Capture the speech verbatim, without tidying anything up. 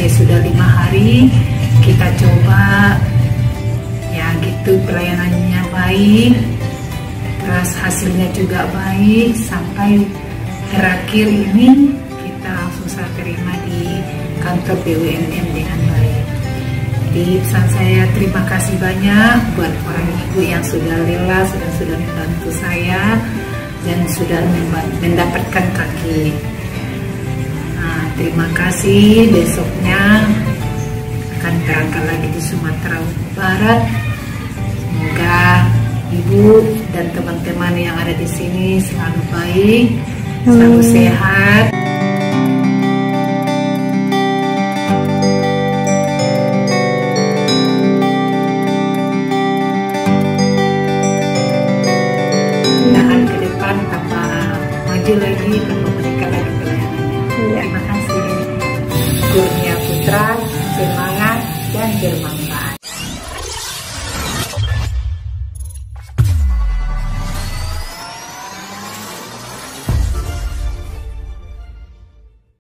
sampai sudah lima hari kita coba, ya gitu, pelayanannya baik, terus hasilnya juga baik, sampai terakhir ini kita langsung saya terima di kantor B U M N dengan baik. Jadi pesan saya terima kasih banyak buat orang ibu yang sudah rela, sudah sudah membantu saya dan sudah mendapatkan kaki. Nah, terima kasih. Besoknya akan berangkat lagi di Sumatera Barat. Semoga ibu dan teman-teman yang ada di sini selalu baik, selalu sehat.